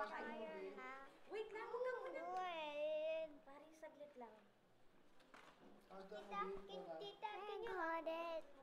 Fire ha. Wait lang, huwag kang muna. Wait. Paring saglit lang. Tita, can you hold it?